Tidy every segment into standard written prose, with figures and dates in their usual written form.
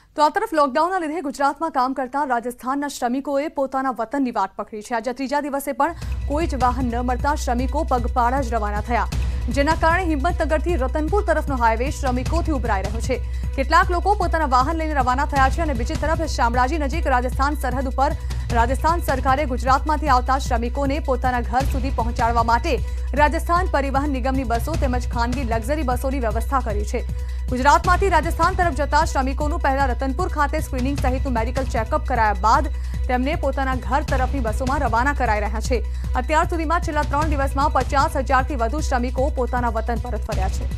તો આ તરફ લોકડાઉનના લીધે ગુજરાતમાં કામ કરતા રાજસ્થાનના શ્રમિકોએ પોતાના વતનની વાટ પકડી છે। આજે ત્રીજા દિવસે પણ કોઈ જ વાહન ન મળતા શ્રમિકો પગપાળા જ રવાના થયા, જેના કારણે હિંમતનગરથી રતનપુર તરફનો હાઈવે શ્રમિકોથી ઉભરાઈ રહ્યો છે। કેટલાક લોકો પોતાના વાહન લઈને રવાના થયા છે અને બીજી તરફ શામળાજી નજીક રાજસ્થાન સરહદ ઉપર રાજસ્થાન સરકારે ગુજરાતમાંથી આવતા શ્રમિકોને પોતાના ઘર સુધી પહોંચાડવા માટે રાજસ્થાન પરિવહન નિગમની બસો તેમજ ખાનગી લક્ઝરી બસોની વ્યવસ્થા કરી છે। ગુજરાતમાંથી રાજસ્થાન તરફ જતા શ્રમિકોનું પહેલા રતનપુર ખાતે સ્ક્રીનિંગ સહિતનું મેડિકલ ચેકઅપ કરાયા બાદ તેમને પોતાના ઘર તરફની બસોમાં રવાના કરાઈ રહ્યા છે। અત્યાર સુધીમાં છેલ્લા 3 દિવસમાં 50,000થી વધુ શ્રમિકો પોતાના વતન પરત ફર્યા છે।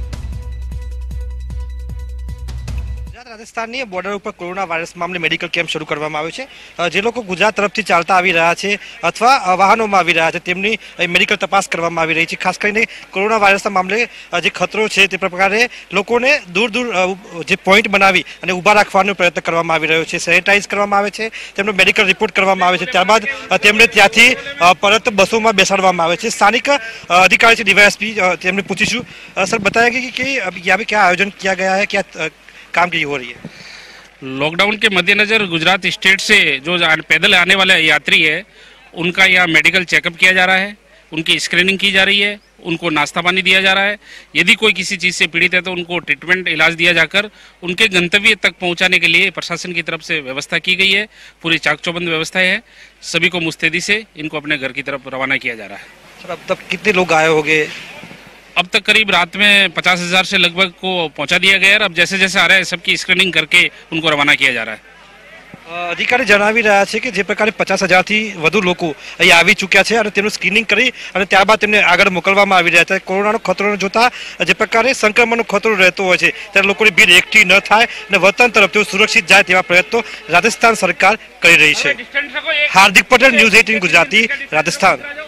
राजस्थान बॉर्डर पर कोरोना वायरस मामले मेडिकल कैम्प शुरू करवामां आव्यो छे। जे लोको गुजरात तरफथी चालता आवी रह्या छे अथवा वाहनोमां आवी रह्या छे तेमनी मेडिकल तपास करवामां आवी रही छे। खास करीने कोरोना वायरसना मामले जे खतरो छे ते प्रकारे लोकोने दूर दूर जे पॉइंट बनावी अने उभा राखવાનો प्रयत्न करवामां आवी रह्यो छे। सेनिटाइज करवामां आवे छे, तेमनो मेडिकल रिपोर्ट करवामां आवे छे, त्यारबाद तेमने त्यांथी परत बसोमां बेसाडवामां आवे छे। स्थानिक अधिकारी छे डीवायएसपी तेमने पूछीशुं। सर बताया कि यहाँ पे क्या आयोजन किया गया है, क्या कामगिरी हो रही है? लॉकडाउन के मद्देनजर गुजरात स्टेट से जो पैदल आने वाले यात्री है उनका यहाँ मेडिकल चेकअप किया जा रहा है, उनकी स्क्रीनिंग की जा रही है, उनको नाश्ता पानी दिया जा रहा है। यदि कोई किसी चीज़ से पीड़ित है तो उनको ट्रीटमेंट इलाज दिया जाकर उनके गंतव्य तक पहुँचाने के लिए प्रशासन की तरफ से व्यवस्था की गई है। पूरी चाक चौबंद व्यवस्था है। सभी को मुस्तैदी से इनको अपने घर की तरफ रवाना किया जा रहा है। सर अब तक कितने लोग आए होंगे? अब तक करीब रात में 50,000 से लगभग को पहुंचा दिया गया है। अब जैसे जैसे आ रहा है सबकी स्क्रीनिंग करके उनको रवाना किया जा रहा है। अधिकारी जणावी रह्या छे कि जे प्रकारे 50,000 थी वधु लोको અહીં આવી ચૂક્યા છે અને તેનું સ્ક્રીનિંગ કરી અને ત્યારબાદ તેમને આગળ મોકલવામાં આવી રહ્યા છે। કોરોનાનો ખતરો જોતા જે પ્રકારે સંક્રમણનો ખતરો રહેતો હોય છે ત્યારે લોકોની ભીડ એકઠી ન થાય અને વતન તરફ તેઓ સુરક્ષિત જાય તેવા પ્રયત્નો રાજસ્થાન સરકાર કરી રહી છે। હાર્દિક પટેલ, ન્યૂઝ 18 ગુજરાતી, રાજસ્થાન।